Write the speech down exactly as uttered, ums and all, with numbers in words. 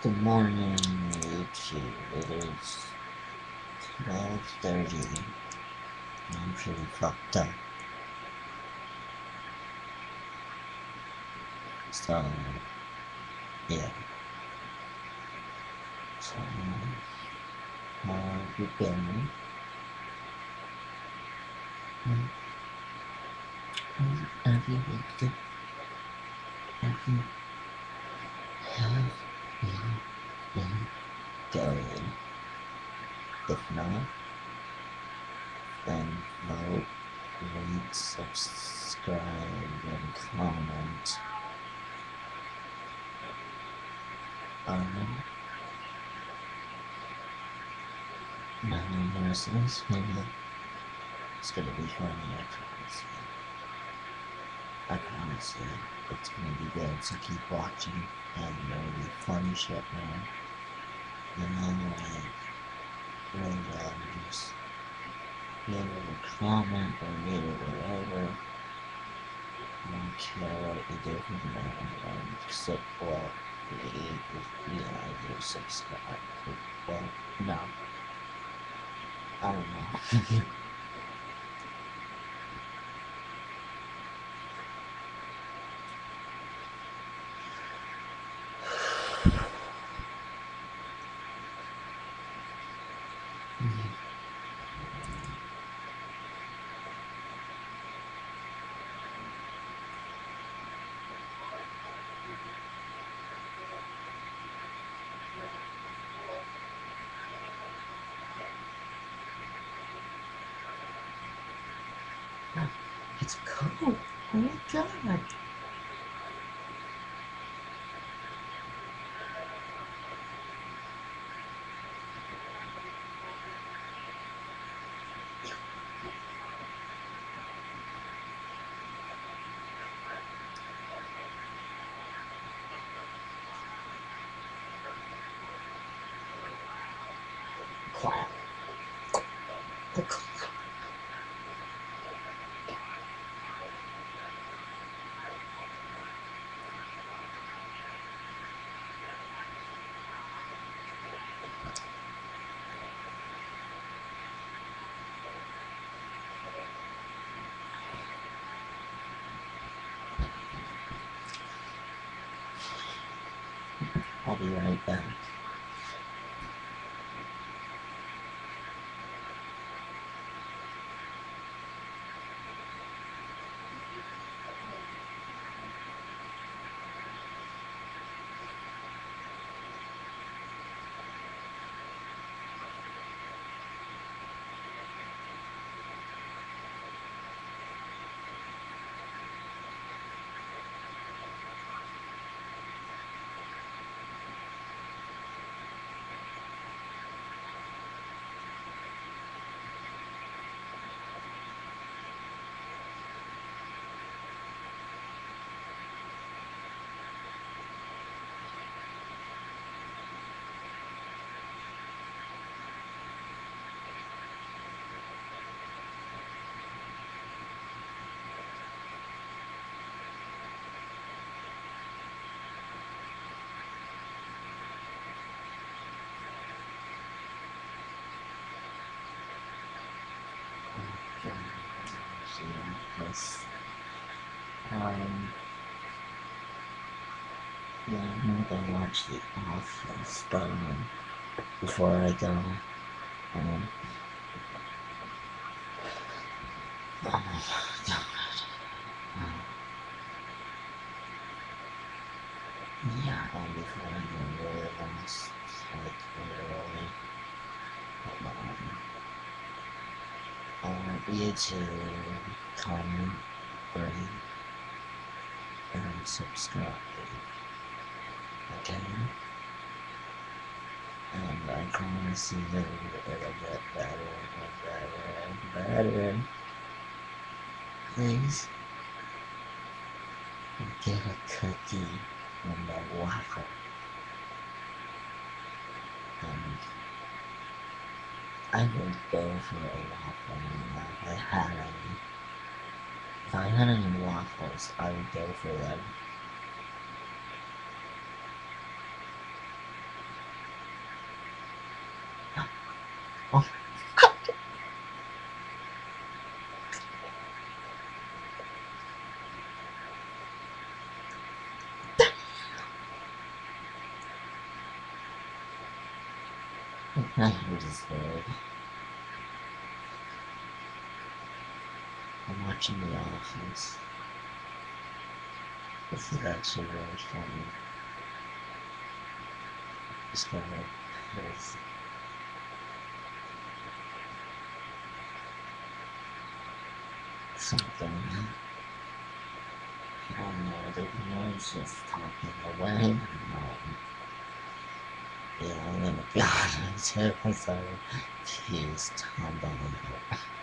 Good morning, YouTube. It is twelve thirty. I'm pretty fucked up. So, yeah. So, how have you been? How have you been? Have you, have you been going? If not, then vote, rate, subscribe, and comment. Um, now the rest of this video is gonna be funny, I promise you. I promise you, it's gonna be good, so keep watching, and there'll be funny shit, man. You know, like, really, um, just leave a comment or leave whatever. I don't care what you do from there, um, except, well, yeah, you subscribe. Well, no. I don't know. It's cold. Oh my god. Quiet. I'll be right back. Yes. Um, yeah, I'm gonna go watch The Office, but um, before I go, um, oh my god, um, yeah, um, before I go, really lost, like, literally, um, I want you to comment, rate, and subscribe, okay? And I promise you that it'll get better and better and better. Please get a cookie and a waffle. And I would go for a waffle if I had any. If I had any waffles, I would go for them. Oh, my head is bad. I'm watching The Office. This is actually really funny. Just kind of there's something. I don't know, the noise just talking away. Um, yeah, I'm gonna be honest. It was like, he's tomdog.